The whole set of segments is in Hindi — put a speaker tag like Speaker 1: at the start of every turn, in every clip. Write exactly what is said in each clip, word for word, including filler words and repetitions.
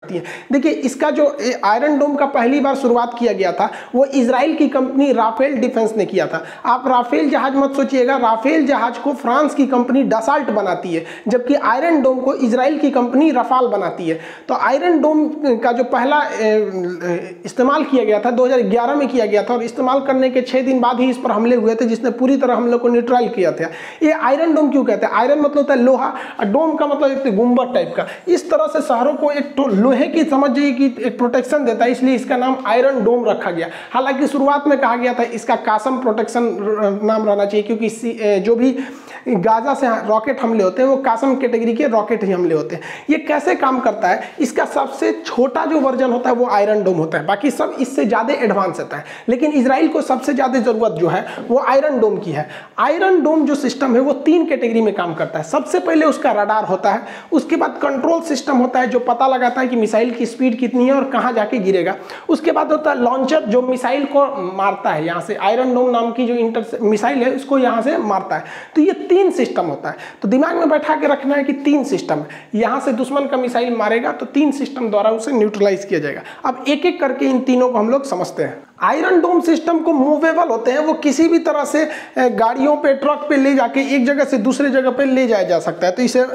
Speaker 1: देखिए, इसका जो आयरन डोम का पहली बार शुरुआत किया गया था वो इजराइल की कंपनी राफेल डिफेंस ने किया था। आप राफेल जहाज मत सोचिएगा, राफेल जहाज को फ्रांस की कंपनी डसाल्ट बनाती है, जबकि आयरन डोम को इजराइल की कंपनी रफाल बनाती है। तो आयरन डोम का जो पहला इस्तेमाल किया गया था दो हज़ार ग्यारह में किया गया था, और इस्तेमाल करने के छः दिन बाद ही इस पर हमले हुए थे, जिसने पूरी तरह हम लोग को न्यूट्रल किया था। ये आयरन डोम क्यों कहते हैं? आयरन मतलब होता है लोहा, और डोम का मतलब एक गुंबद टाइप का। इस तरह से शहरों को एक लोहे की समझ जाइए कि एक प्रोटेक्शन देता है, इसलिए इसका नाम आयरन डोम रखा गया। हालांकि शुरुआत में कहा गया था इसका कासम प्रोटेक्शन नाम रहना चाहिए, क्योंकि जो भी गाजा से रॉकेट हमले होते हैं वो कासम कैटेगरी के रॉकेट ही हमले होते हैं। ये कैसे काम करता है? इसका सबसे छोटा जो वर्जन होता है वो आयरन डोम होता है, बाकी सब इससे ज़्यादा एडवांस होता है। लेकिन इजराइल को सबसे ज़्यादा ज़रूरत जो है वो आयरन डोम की है। आयरन डोम जो सिस्टम है वो तीन कैटेगरी में काम करता है। सबसे पहले उसका रडार होता है, उसके बाद कंट्रोल सिस्टम होता है जो पता लगाता है कि मिसाइल की स्पीड कितनी है और कहाँ जाके गिरेगा। उसके बाद होता है लॉन्चर जो मिसाइल को मारता है, यहाँ से आयरन डोम नाम की जो इंटर मिसाइल है उसको यहाँ से मारता है। तो ये तीन सिस्टम होता है। तो दिमाग में बैठा के रखना है कि तीन सिस्टम है, यहाँ से दुश्मन का मिसाइल मारेगा तो तीन सिस्टम द्वारा उसे न्यूट्रलाइज किया जाएगा। अब एक एक करके इन तीनों को हम लोग समझते हैं। आयरन डोम सिस्टम को मूवेबल होते हैं, वो किसी भी तरह से गाड़ियों पे ट्रक पे ले जाके एक जगह से दूसरे जगह पे ले जाया जा सकता है। तो इसे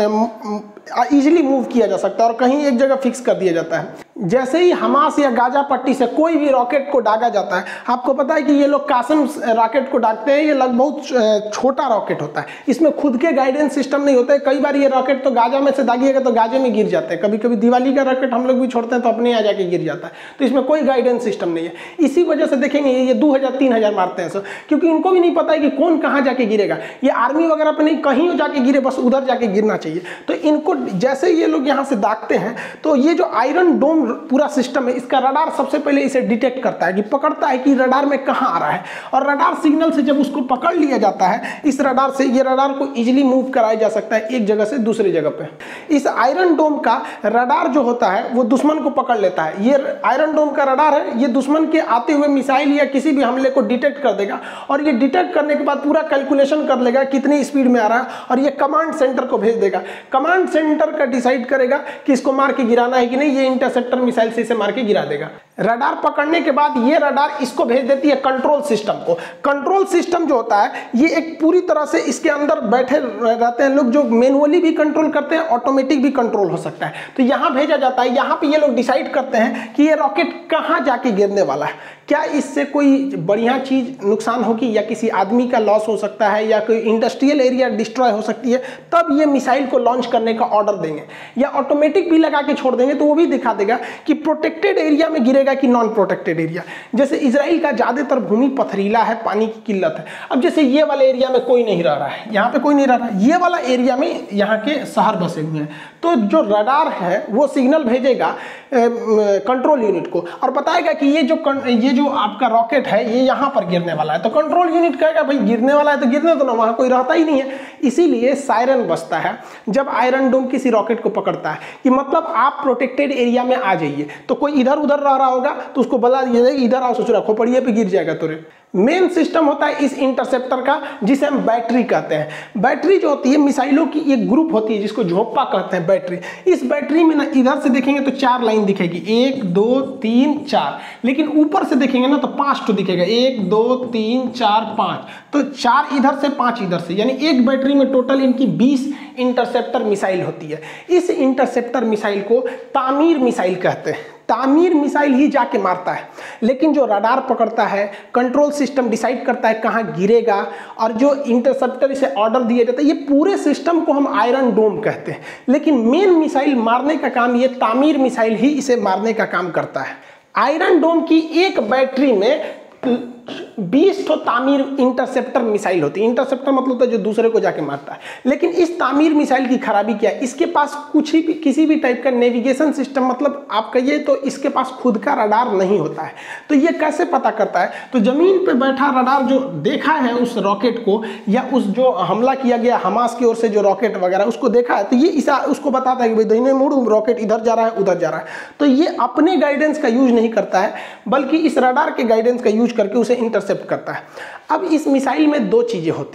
Speaker 1: इजीली मूव किया जा सकता है और कहीं एक जगह फिक्स कर दिया जाता है। जैसे ही हमास या गाजा पट्टी से कोई भी रॉकेट को दागा जाता है, आपको पता है कि ये लोग कासम रॉकेट को दागते हैं, ये लगभग बहुत छोटा रॉकेट होता है, इसमें खुद के गाइडेंस सिस्टम नहीं होता है। कई बार ये रॉकेट तो गाजा में से दागिएगा तो गाजे में गिर जाते हैं, कभी कभी दिवाली का रॉकेट हम लोग भी छोड़ते हैं तो अपने यहाँ जाके गिर जाता है। तो इसमें कोई गाइडेंस सिस्टम नहीं है। इसी वजह से देखेंगे ये दो हजार तीन हजार मारते हैं सब, क्योंकि इनको भी नहीं पता है कि कौन कहाँ जाके गिरेगा। ये आर्मी वगैरह पे नहीं, कहीं जाके गिरे बस उधर जाके गिरना चाहिए। तो इनको जैसे ये लोग यहाँ से दागते हैं, तो ये जो आयरन डोम पूरा सिस्टम है, इसका रडार सबसे पहले इसे डिटेक्ट करता है कि पकड़ता है कि रडार में कहाँ आ रहा है, और रडार सिग्नल से जब उसको पकड़ लिया जाता है, इस रडार से ये रडार को इजीली मूव कराया जा सकता है एक जगह से दूसरी जगह पे। इस आयरन डोम का रडार जो होता है वो दुश्मन को पकड़ लेता है। ये आयरन डोम का रडार है, ये दुश्मन के आते हुए मिसाइल या किसी भी हमले को डिटेक्ट कर देगा, और ये डिटेक्ट करने के बाद पूरा कैलकुलेशन कर लेगा कितनी स्पीड में आ रहा है, और ये कमांड सेंटर को भेज देगा। कमांड सेंटर का डिसाइड करेगा कि इसको मार के गिराना है कि नहीं, ये इंटरसेप्टर मिसाइल से इसे मार के गिरा देगा। रडार पकड़ने के बाद ये रडार इसको भेज देती है कंट्रोल सिस्टम को। कंट्रोल सिस्टम जो होता है ये एक पूरी तरह से इसके अंदर बैठे रहते हैं लोग, जो मैनुअली भी कंट्रोल करते हैं, ऑटोमेटिक भी कंट्रोल हो सकता है। तो यहाँ भेजा जाता है, यहाँ पे ये लोग डिसाइड करते हैं कि ये रॉकेट कहाँ जाके गिरने वाला है, क्या इससे कोई बढ़िया चीज नुकसान होगी या किसी आदमी का लॉस हो सकता है या कोई इंडस्ट्रियल एरिया डिस्ट्रॉय हो सकती है, तब ये मिसाइल को लॉन्च करने का ऑर्डर देंगे। या ऑटोमेटिक भी लगा के छोड़ देंगे तो वो भी दिखा देगा कि प्रोटेक्टेड एरिया में गिरेगा कि नॉन प्रोटेक्टेड एरिया। जैसे इजराइल का ज्यादातर भूमि पथरीला है, पानी की किल्लत है। अब जैसे ये वाले एरिया में कोई नहीं रह रहा है, यहाँ पे कोई नहीं रह रहा है, ये वाला एरिया में यहाँ के शहर बसे हुए हैं, तो जो रडार है वो सिग्नल भेजेगा कंट्रोल यूनिट को और बताएगा कि ये जो ये जो आपका रॉकेट है ये यहाँ पर गिरने वाला है। तो कंट्रोल यूनिट कहेगा भाई गिरने वाला है तो गिरने दो ना, वहाँ कोई रहता ही नहीं है। इसीलिए सायरन बजता है जब आयरन डोम किसी रॉकेट को पकड़ता है कि मतलब आप प्रोटेक्टेड एरिया में आ जाइए। तो कोई इधर उधर रह रहा होगा तो उसको बता दिया जाएगा इधर आओ, सोच रहा खोपड़िए पे गिर जाएगा तुरंत। मेन सिस्टम होता है इस इंटरसेप्टर का, जिसे हम बैटरी कहते हैं। बैटरी जो होती है मिसाइलों की एक ग्रुप होती है जिसको झोंपा कहते हैं बैटरी। इस बैटरी में ना इधर से देखेंगे तो चार लाइन दिखेगी, एक दो तीन चार, लेकिन ऊपर से देखेंगे ना तो पांच तो दिखेगा, एक दो तीन चार पांच, तो चार इधर से पांच इधर से, यानी एक बैटरी में टोटल इनकी बीस इंटरसेप्टर मिसाइल होती है। इस इंटरसेप्टर मिसाइल को तामीर मिसाइल कहते हैं। तामीर मिसाइल ही जाके मारता है, लेकिन जो रडार पकड़ता है, कंट्रोल सिस्टम डिसाइड करता है कहाँ गिरेगा, और जो इंटरसेप्टर इसे ऑर्डर दिया जाता है, ये पूरे सिस्टम को हम आयरन डोम कहते हैं। लेकिन मेन मिसाइल मारने का काम ये तामीर मिसाइल ही इसे मारने का काम करता है। आयरन डोम की एक बैटरी में बीस तो तामीर इंटरसेप्टर मिसाइल होती है। इंटरसेप्टर मतलब होता है जो दूसरे को जाके मारता है। लेकिन इस तामीर मिसाइल की खराबी क्या है, इसके पास कुछ ही भी किसी भी टाइप का नेविगेशन सिस्टम, मतलब आप कहिए तो इसके पास खुद का रडार नहीं होता है। तो ये कैसे पता करता है, तो जमीन पे बैठा रडार जो देखा है उस रॉकेट को, या उस जो हमला किया गया हमास की ओर से जो रॉकेट वगैरह उसको देखा है, तो ये इसा उसको बताता है कि भाई दाहिने मुड़, रॉकेट इधर जा रहा है उधर जा रहा है। तो ये अपने गाइडेंस का यूज नहीं करता है, बल्कि इस रडार के गाइडेंस का यूज करके उसे इंटरसेप्ट करता है। अब इस मिसाइल में दो चीजें होती हैं।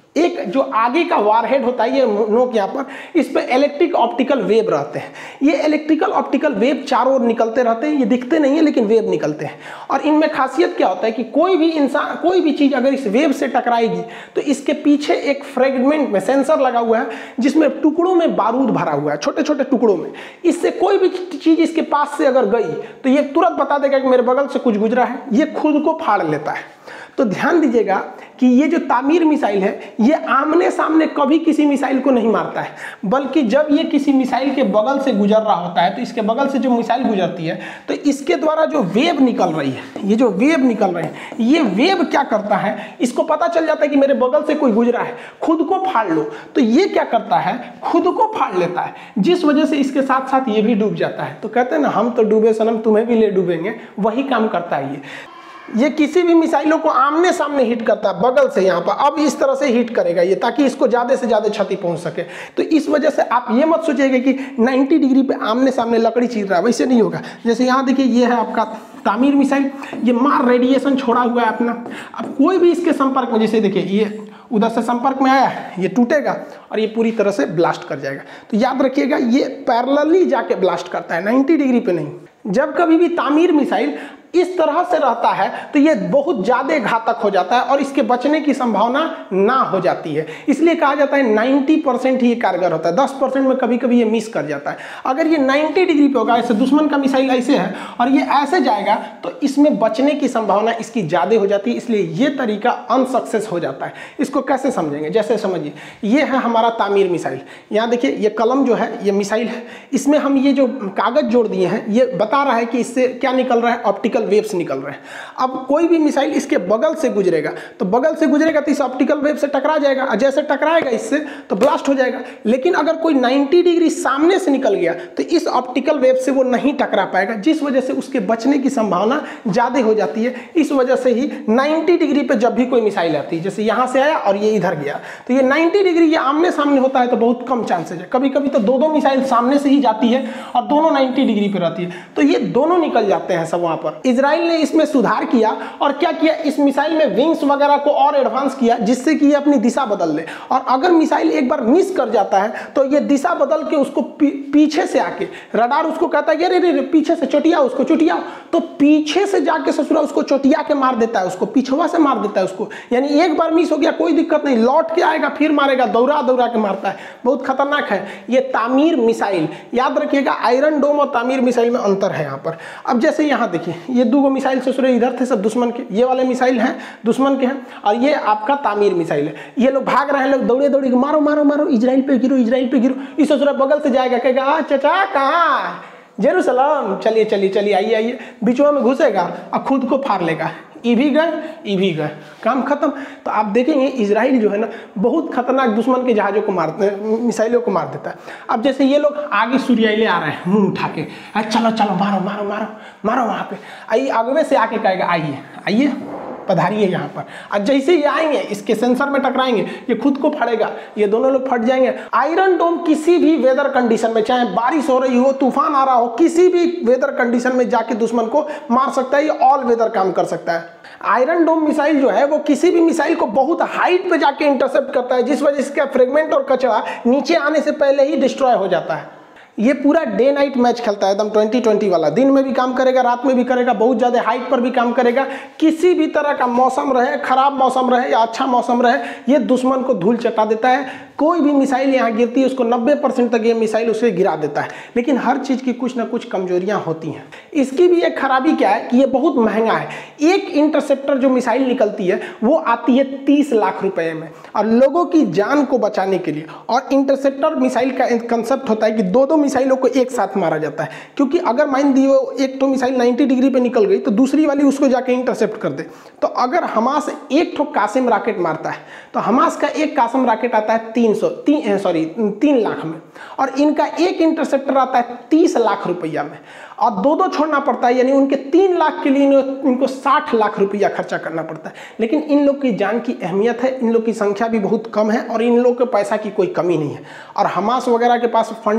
Speaker 1: एक जो आगे का वारहेड होता है, ये नोक यहाँ पर, इस पे इलेक्ट्रिक ऑप्टिकल वेव रहते हैं। ये इलेक्ट्रिकल ऑप्टिकल वेव चारों ओर निकलते रहते हैं, ये दिखते नहीं है लेकिन वेव निकलते हैं। और इनमें खासियत क्या होता है कि कोई भी इंसान, कोई भी चीज़ अगर इस वेव से टकराएगी तो इसके पीछे एक फ्रेगमेंट में सेंसर लगा हुआ है जिसमें टुकड़ों में बारूद भरा हुआ है, छोटे छोटे टुकड़ों में। इससे कोई भी चीज़ इसके पास से अगर गई तो ये तुरंत बता देगा कि मेरे बगल से कुछ गुजरा है, ये खुद को फाड़ लेता है। तो ध्यान दीजिएगा कि ये जो तामीर मिसाइल है ये आमने सामने कभी किसी मिसाइल को नहीं मारता है, बल्कि जब ये किसी मिसाइल के बगल से गुजर रहा होता है तो इसके बगल से जो मिसाइल गुजरती है तो इसके द्वारा जो वेव निकल रही है, ये जो वेव निकल रहे हैं, ये वेव क्या करता है, इसको पता चल जाता है कि मेरे बगल से कोई गुजरा है, खुद को फाड़ लो। तो ये क्या करता है, खुद को फाड़ लेता है, जिस वजह से इसके साथ साथ ये भी डूब जाता है। तो कहते हैं ना, हम तो डूबे सनम तुम्हें भी ले डूबेंगे, वही काम करता है ये। ये किसी भी मिसाइलों को आमने सामने हिट करता है, बगल से यहाँ पर। अब इस तरह से हिट करेगा ये, ताकि इसको ज़्यादा से ज़्यादा क्षति पहुँच सके। तो इस वजह से आप ये मत सोचिएगा कि नब्बे डिग्री पे आमने सामने लकड़ी चीर रहा है, वैसे नहीं होगा। जैसे यहाँ देखिए, ये है आपका तामीर मिसाइल, ये मार रेडिएशन छोड़ा हुआ है अपना। अब कोई भी इसके संपर्क में, जैसे देखिए ये उधर से संपर्क में आया, ये टूटेगा और ये पूरी तरह से ब्लास्ट कर जाएगा। तो याद रखिएगा, ये पैरेलली जाके ब्लास्ट करता है, नब्बे डिग्री पे नहीं। जब कभी भी तामीर मिसाइल इस तरह से रहता है तो ये बहुत ज़्यादा घातक हो जाता है और इसके बचने की संभावना ना हो जाती है। इसलिए कहा जाता है नब्बे परसेंट ही कारगर होता है, दस परसेंट में कभी कभी ये मिस कर जाता है। अगर ये नब्बे डिग्री पे होगा, ऐसे दुश्मन का मिसाइल ऐसे है और ये ऐसे जाएगा, तो इसमें बचने की संभावना इसकी ज़्यादा हो जाती है, इसलिए ये तरीका अनसक्सेस हो जाता है। इसको कैसे समझेंगे, जैसे समझिए, ये है हमारा तामीर मिसाइल। यहाँ देखिए, ये कलम जो है ये मिसाइल है, इसमें हम ये जो कागज़ जोड़ दिए हैं ये बता रहा है कि इससे क्या निकल रहा है, ऑप्टिकल वेव्स निकल रहे हैं। अब कोई भी मिसाइल इसके बगल से गुजरेगा तो बगल से गुजरेगा तो इस ऑप्टिकल वेव से टकरा जाएगा, और जैसे टकराएगा इससे तो ब्लास्ट हो जाएगा। लेकिन अगर कोई नब्बे डिग्री सामने से निकल गया तो इस ऑप्टिकल वेव से वो नहीं टकरा पाएगा, जिस वजह से उसके बचने की संभावना ज़्यादा हो जाती है। इस वजह से ही नब्बे डिग्री पे जब भी कोई मिसाइल आती है, जैसे यहाँ से आया और ये इधर गया, तो ये नब्बे डिग्री ये आमने सामने होता है तो बहुत कम चांसेस है। कभी कभी तो दो दो मिसाइल सामने से ही जाती है और दोनों नब्बे डिग्री पे रहती है, तो ये दोनों निकल जाते हैं सब वहाँ पर। इजराइल ने इसमें सुधार किया और क्या किया, इस मिसाइल में विंग्स वगैरह को और एडवांस किया, जिससे कि ये अपनी दिशा बदल ले। और अगर मिसाइल एक बार मिस कर जाता है तो ये दिशा बदल के उसको पी, पीछे से आके रडार उसको कहता है, अरे रे पीछे से चोटिया उसको चोटिया, तो पीछे से जाके ससुरा उसको चोटिया के मार देता है, उसको पिछवा से मार देता है उसको। यानी एक बार मिस हो गया कोई दिक्कत नहीं, लौट के आएगा फिर मारेगा, दौड़ा दौड़ा के मारता है, बहुत खतरनाक है ये तामीर मिसाइल। याद रखिएगा, आयरन डोम और तामीर मिसाइल में अंतर है यहाँ पर। अब जैसे यहाँ देखिए, ये दो मिसाइल ससुरे इधर थे सब दुश्मन के, ये वाले मिसाइल हैं दुश्मन के हैं, और ये आपका तामीर मिसाइल है। ये लोग भाग रहे हैं, लोग दौड़े दौड़े मारो मारो मारो, इजराइल पे गिरो इजराइल पे गिरो। इस ससुरा बगल से जाएगा, कहेगा आ चाचा कहाँ, जेरूसलम, चलिए चलिए चलिए आइए आइए, बीचों में घुसेगा और खुद को फाड़ लेगा। ये भी गए ये भी गए, काम खत्म। तो आप देखेंगे इजराइल जो है ना, बहुत खतरनाक दुश्मन के जहाज़ों को मार, मिसाइलों को मार देता है। अब जैसे ये लोग आगे सूर्याइले आ रहे हैं मुंह उठा के, चलो चलो मारो मारो मारो मारो, वहाँ पे आइए, आगे से आके कहेगा आइए आइए पधारिए यहाँ पर। और जैसे ये आएंगे इसके सेंसर में टकराएंगे, ये खुद को फाड़ेगा, ये दोनों लोग फट जाएंगे। आयरन डोम किसी भी वेदर कंडीशन में, चाहे बारिश हो रही हो, तूफान आ रहा हो, किसी भी वेदर कंडीशन में जाके दुश्मन को मार सकता है, ये ऑल वेदर काम कर सकता है। आयरन डोम मिसाइल जो है वो किसी भी मिसाइल को बहुत हाइट पे जाके इंटरसेप्ट करता है, जिस वजह से इसका फ्रेगमेंट और कचरा नीचे आने से पहले ही डिस्ट्रॉय हो जाता है। ये पूरा डे नाइट मैच खेलता है, एकदम ट्वेंटी ट्वेंटी वाला, दिन में भी काम करेगा रात में भी करेगा, बहुत ज़्यादा हाइट पर भी काम करेगा। किसी भी तरह का मौसम रहे, खराब मौसम रहे या अच्छा मौसम रहे, ये दुश्मन को धूल चटा देता है। कोई भी मिसाइल यहाँ गिरती है उसको नब्बे परसेंट तक ये मिसाइल उसे गिरा देता है। लेकिन हर चीज़ की कुछ ना कुछ कमजोरियाँ होती हैं। इसकी भी एक खराबी क्या है कि ये बहुत महंगा है। एक इंटरसेप्टर जो मिसाइल निकलती है वो आती है तीस लाख रुपए में, और लोगों की जान को बचाने के लिए। और इंटरसेप्टर मिसाइल का कंसेप्ट होता है कि दो दो मिसाइलों को एक साथ मारा जाता है, क्योंकि अगर मान दी वो एक तो मिसाइल नब्बे डिग्री पे निकल गई तो दूसरी वाली उसको जाके इंटरसेप्ट कर दे। तो अगर हमास एक ठो कासिम रॉकेट मारता है तो हमास का एक कासिम रॉकेट आता है तीन सौ तीन सॉरी तीन लाख में, और इनका एक इंटरसेप्टर आता है तीस लाख रुपया में, और दो दो छोड़ना पड़ता है। यानी उनके तीन लाख के लिए इनको साठ लाख रुपया खर्चा करना पड़ता है। लेकिन इन लोग की जान की अहमियत है, इन लोग की संख्या भी बहुत कम है, और इन लोग के पैसा की कोई कमी नहीं है। और हमास वगैरह के पास फंडिंग डायरेक्ट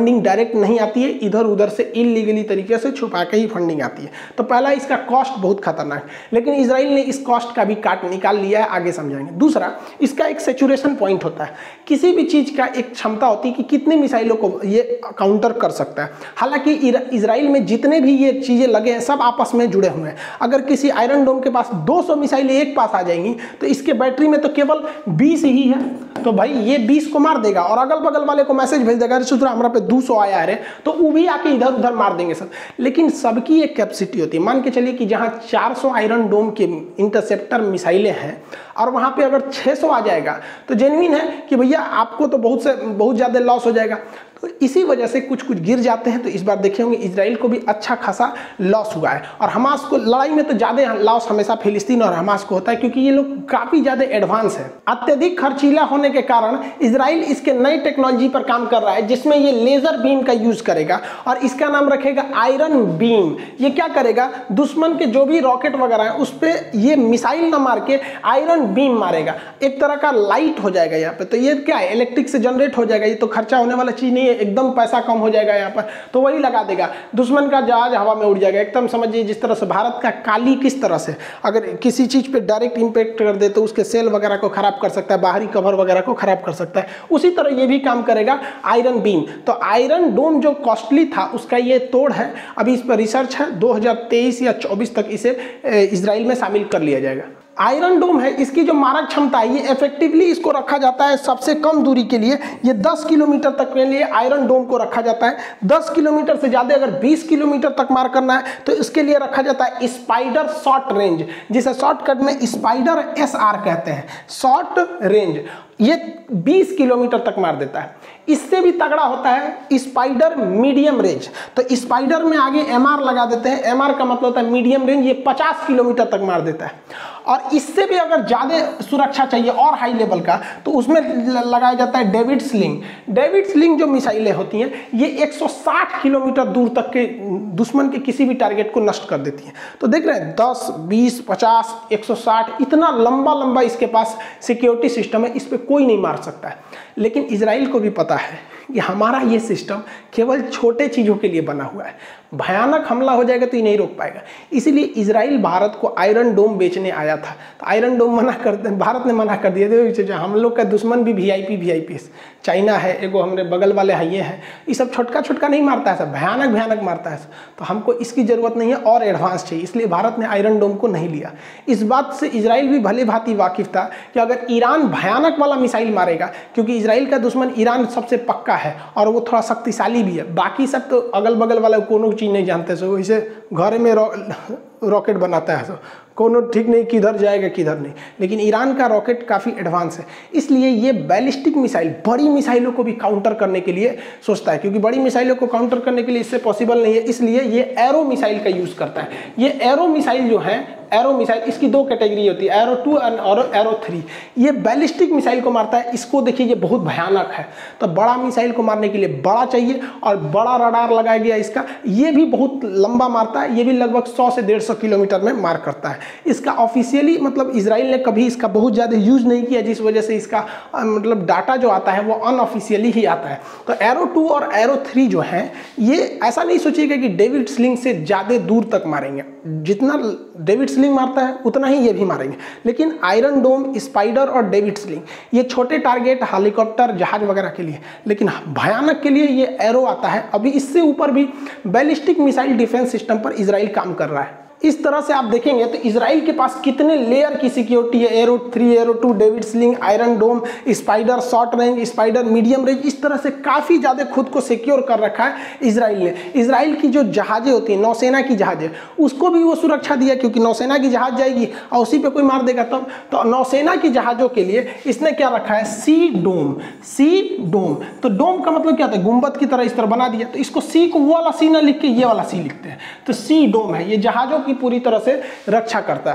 Speaker 1: डायरेक्ट नहीं आती है, इधर उधर से इलीगली तरीके से छुपा के ही फंडिंग आती है। तो पहला इसका कॉस्ट बहुत खतरनाक, लेकिन इजराइल ने इस कॉस्ट का भी काट निकाल लिया है, आगे समझाएंगे। दूसरा, इसका एक सेचुरेशन पॉइंट होता है, किसी भी चीज़ का एक क्षमता होती है कि कितने मिसाइलों को ये काउंटर कर सकता है। हालांकि इजराइल में जितने भी ये चीज़ें लगे हैं सब आपस में जुड़े हुए हैं। अगर किसी आयरन डोम के पास दो सौ मिसाइलें एक पास आ जाएंगी तो इसके बैटरी में तो केवल बीस ही है, तो भाई ये बीस को मार देगा और अगल बगल वाले को मैसेज भेज देगा, सुधरा हमारा पे दो सौ आया है, तो वो भी आके इधर उधर मार देंगे सब। लेकिन सबकी एक कैपेसिटी होती है, मान के चलिए कि जहां चार सौ आयरन डोम के इंटरसेप्टर मिसाइलें हैं और वहां पे अगर छह सौ आ जाएगा तो जेन्युइन है कि भैया आपको तो बहुत से बहुत ज़्यादा लॉस हो जाएगा। तो इसी वजह से कुछ कुछ गिर जाते हैं। तो इस बार देखे होंगे इजराइल को भी अच्छा खासा लॉस हुआ है, और हमास को लड़ाई में तो ज़्यादा लॉस हमेशा फिलिस्तीन और हमास को होता है, क्योंकि ये लोग काफ़ी ज़्यादा एडवांस है। अत्यधिक खर्चीला होने के कारण इजराइल इसके नई टेक्नोलॉजी पर काम कर रहा है, जिसमें ये लेजर बीम का यूज करेगा और इसका नाम रखेगा आयरन बीम। ये क्या करेगा, दुश्मन के जो भी रॉकेट वगैरह है उस पर ये मिसाइल ना मार के आयरन बीम मारेगा, एक तरह का लाइट हो जाएगा यहाँ पे। तो ये क्या है, इलेक्ट्रिक से जनरेट हो जाएगा, ये तो खर्चा होने वाला चीज़ नहीं है, एकदम पैसा कम हो जाएगा यहाँ पर। तो वही लगा देगा, दुश्मन का जहाज हवा में उड़ जाएगा। एकदम समझिए जिस तरह से भारत का काली किस तरह से अगर किसी चीज़ पे डायरेक्ट इंपैक्ट कर दे तो उसके सेल वगैरह को खराब कर सकता है, बाहरी कवर वगैरह को खराब कर सकता है, उसी तरह ये भी काम करेगा आयरन बीम। तो आयरन डोम जो कॉस्टली था उसका ये तोड़ है। अभी इस पर रिसर्च है, दो हज़ार तेईस या चौबीस तक इसे इजराइल में शामिल कर लिया जाएगा। आयरन डोम है, इसकी जो मारक क्षमता है, ये इफेक्टिवली इसको रखा जाता है सबसे कम दूरी के लिए, ये दस किलोमीटर तक के लिए आयरन डोम को रखा जाता है। दस किलोमीटर से ज़्यादा अगर बीस किलोमीटर तक मार करना है तो इसके लिए रखा जाता है स्पाइडर शॉर्ट रेंज, जिसे शॉर्टकट में स्पाइडर एस आर कहते हैं, शॉर्ट रेंज। ये बीस किलोमीटर तक मार देता है। इससे भी तगड़ा होता है स्पाइडर मीडियम रेंज। तो स्पाइडर में आगे एमआर लगा देते हैं, एमआर का मतलब होता है मीडियम रेंज, ये पचास किलोमीटर तक मार देता है। और इससे भी अगर ज़्यादा सुरक्षा चाहिए और हाई लेवल का तो उसमें लगाया जाता है डेविड स्लिंग। डेविड स्लिंग जो मिसाइलें होती हैं ये एक सौ साठ किलोमीटर दूर तक के दुश्मन के किसी भी टारगेट को नष्ट कर देती हैं। तो देख रहे हैं दस, बीस, पचास, एक सौ साठ, इतना लंबा लंबा इसके पास सिक्योरिटी सिस्टम है, इस पर कोई नहीं मार सकता है। लेकिन इजराइल को भी पता है कि हमारा ये सिस्टम केवल छोटे चीज़ों के लिए बना हुआ है, भयानक हमला हो जाएगा तो ये नहीं रोक पाएगा। इसीलिए इजराइल भारत को आयरन डोम बेचने आया था, तो आयरन डोम मना कर भारत ने मना कर दिया। देखो हम लोग का दुश्मन भी V I P V I P China है, एगो हमारे बगल वाले हैं ये हैं, ये सब छोटका छोटका नहीं मारता है, सब भयानक भयानक मारता है। तो हमको इसकी ज़रूरत नहीं है और एडवांस चाहिए, इसलिए भारत ने आयरन डोम को नहीं लिया। इस बात से इजराइल भी भले भांति वाकिफ था कि अगर ईरान भयानक वाला मिसाइल मारेगा, क्योंकि इजराइल का दुश्मन ईरान सबसे पक्का है और वो थोड़ा शक्तिशाली भी है, बाकी सब तो अगल बगल वाला कोनो चीज़ नहीं जानते, सो वैसे घर में रॉ रॉकेट बनाता है, सो कोनो ठीक नहीं किधर जाएगा किधर नहीं। लेकिन ईरान का रॉकेट काफ़ी एडवांस है, इसलिए ये बैलिस्टिक मिसाइल बड़ी मिसाइलों को भी काउंटर करने के लिए सोचता है, क्योंकि बड़ी मिसाइलों को काउंटर करने के लिए इससे पॉसिबल नहीं है, इसलिए ये एरो मिसाइल का यूज़ करता है। ये एरो मिसाइल जो है, एरो मिसाइल, इसकी दो कैटेगरी होती है, एरो टू और एरो थ्री। ये बैलिस्टिक मिसाइल को मारता है, इसको देखिए ये बहुत भयानक है। तो बड़ा मिसाइल को मारने के लिए बड़ा चाहिए और बड़ा रडार लगाया गया इसका, ये भी बहुत लंबा मारता है, ये भी लगभग सौ से डेढ़ सौ किलोमीटर में मार करता है। इसका ऑफिशियली मतलब इजराइल ने कभी इसका बहुत ज़्यादा यूज़ नहीं किया, जिस वजह से इसका मतलब डाटा जो आता है वो अनऑफिशियली ही आता है। तो एरो टू और एरो थ्री जो हैं, ये ऐसा नहीं सोचिएगा कि डेविड स्लिंग से ज़्यादा दूर तक मारेंगे, जितना डेविड स्लिंग मारता है उतना ही ये भी मारेंगे। लेकिन आयरन डोम, स्पाइडर और डेविड स्लिंग ये छोटे टारगेट, हेलीकॉप्टर, जहाज वगैरह के लिए, लेकिन भयानक के लिए ये एरो आता है। अभी इससे ऊपर भी बैलिस्टिक मिसाइल डिफेंस सिस्टम पर इजराइल काम कर रहा है। इस तरह से आप देखेंगे तो इजराइल के पास कितने लेयर की सिक्योरिटी है, Arrow three, Arrow two, David Sling, Iron Dome, Spyder short range, Spyder medium range, इस तरह से काफ़ी ज़्यादा खुद को सिक्योर कर रखा है इजराइल ने। इजराइल की जो जहाज़ें होती हैं, नौसेना की जहाज़ें, उसको भी वो सुरक्षा दिया, क्योंकि नौसेना की जहाज़ जाएगी और उसी पर कोई मार देगा तब। तो नौसेना की जहाज़ों के लिए इसने क्या रखा है, सी डोम। सी डोम, तो डोम का मतलब क्या होता है, गुंबद की तरह इस तरह बना दिया, तो इसको सी को वो वाला सी ना लिख के ये वाला सी लिखते हैं, तो सी डोम है, ये जहाज़ों पूरी तरह से रक्षा करता है।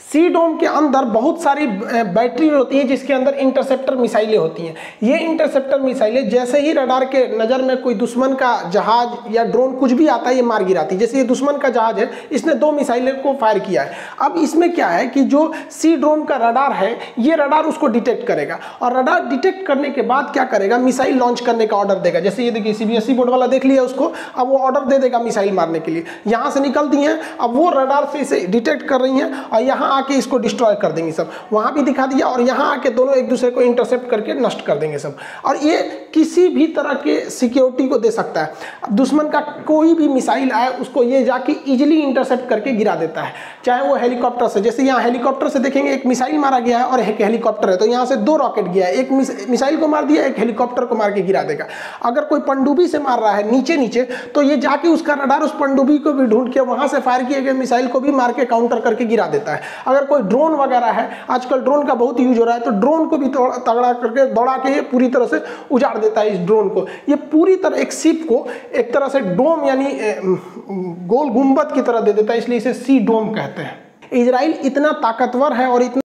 Speaker 1: सी डोम के अंदर बहुत सारी बैटरी होती हैं जिसके अंदर इंटरसेप्टर मिसाइलें होती हैं। ये इंटरसेप्टर मिसाइलें जैसे ही रडार के नज़र में कोई दुश्मन का जहाज या ड्रोन कुछ भी आता है ये मार गिराती है। जैसे ये दुश्मन का जहाज है, इसने दो मिसाइलें को फायर किया है। अब इसमें क्या है कि जो सी ड्रोन का रडार है ये रडार उसको डिटेक्ट करेगा और रडार डिटेक्ट करने के बाद क्या करेगा, मिसाइल लॉन्च करने का ऑर्डर देगा। जैसे ये देखिए सीबीएसई बोर्ड वाला देख लिया उसको, अब वो ऑर्डर दे देगा मिसाइल मारने के लिए। यहाँ से निकलती हैं, अब वो रडार से इसे डिटेक्ट कर रही हैं और यहाँ आके इसको डिस्ट्रॉय कर देंगे सब। वहाँ भी दिखा दिया और यहाँ आके दोनों एक दूसरे को इंटरसेप्ट करके नष्ट कर देंगे सब। और ये किसी भी तरह के सिक्योरिटी को दे सकता है। अब दुश्मन का कोई भी मिसाइल आए उसको ये जाके इजिली इंटरसेप्ट करके गिरा देता है, चाहे वो हेलीकॉप्टर से। जैसे यहाँ हेलीकॉप्टर से देखेंगे एक मिसाइल मारा गया है और एक हेलीकॉप्टर है, तो यहाँ से दो रॉकेट गया है, एक मिसाइल को मार दिया, एक हेलीकॉप्टर को मार के गिरा देगा। अगर कोई पनडुब्बी से मार रहा है नीचे नीचे, तो ये जाके उसका रडार उस पनडुब्बी को भी ढूंढ के वहां से फायर किए गए मिसाइल को भी मार के काउंटर करके गिरा देता है। अगर कोई ड्रोन वगैरह है, आजकल ड्रोन का बहुत यूज हो रहा है, तो ड्रोन को भी तगड़ा करके दौड़ा के ये पूरी तरह से उजाड़ देता है इस ड्रोन को। ये पूरी तरह एक शिप को एक तरह से डोम यानी गोल गुंबद की तरह दे देता है, इसलिए इसे सी डोम कहते हैं। इजराइल इतना ताकतवर है और इतना